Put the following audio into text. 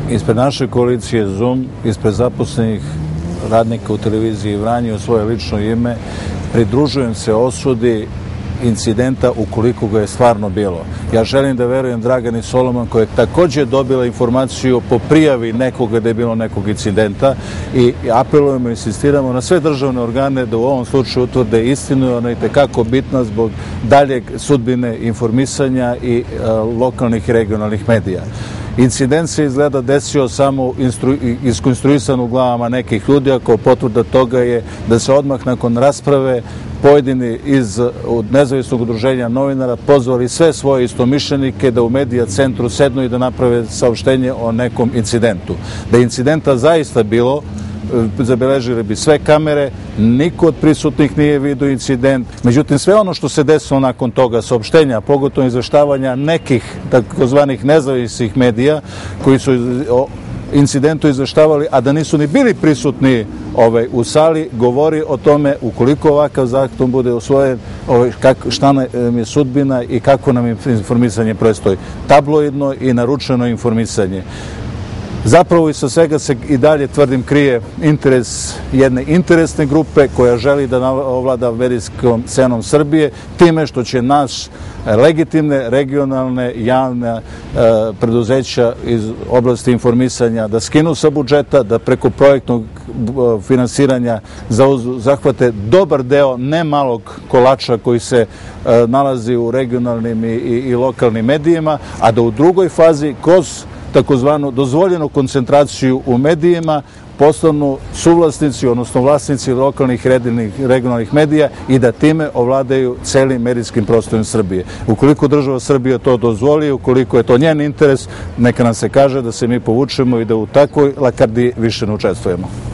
Ispred naše koalicije Zoom, ispred zaposlenih radnika u televiziji Vranje u svoje lično ime, pridružujem se osudi incidenta ukoliko ga je stvarno bilo. Ja želim da verujem Dragani Solomon, koja je također dobila informaciju po prijavi nekoga da je bilo nekog incidenta, i apelujemo i insistiramo na sve državne organe da u ovom slučaju utvrde istinu, ona je itekako bitna zbog daljeg sudbine informisanja i lokalnih i regionalnih medija. Incident se izgleda desio samo iskonstruisan u glavama nekih ljudi, a kao potvrda toga je da se odmah nakon rasprave pojedini iz nezavisnog udruženja novinara pozvali sve svoje istomišljenike da u medija centru sednu i da naprave saopštenje o nekom incidentu. Da je incidenta zaista bilo, zabeležili bi sve kamere, niko od prisutnih nije vidio incident. Međutim, sve ono što se desilo nakon toga saopštenja, pogotovo izveštavanja nekih takozvanih nezavisnih medija koji su o incidentu izveštavali, a da nisu ni bili prisutni u sali, govori o tome ukoliko ovakav zakon bude usvojen, šta nam je sudbina i kako nam informisanje predstoji. Tabloidno i naručeno informisanje. Zapravo iza svega se i dalje, tvrdim, krije interes jedne interesne grupe koja želi da ovlada medijskom scenom Srbije time što će naš legitimne, regionalne, javne preduzeća iz oblasti informisanja da skinu sa budžeta, da preko projektnog finansiranja zahvate dobar deo ne malog kolača koji se nalazi u regionalnim i lokalnim medijima, a da u drugoj fazi kroz takozvanu dozvoljenu koncentraciju u medijima postanu suvlasnici, odnosno vlasnici lokalnih i regionalnih medija i da time ovladaju celim medijskim prostorom Srbije. Ukoliko država Srbija to dozvoli, ukoliko je to njen interes, neka nam se kaže da se mi povučemo i da u takvoj lakrdiji više ne učestvujemo.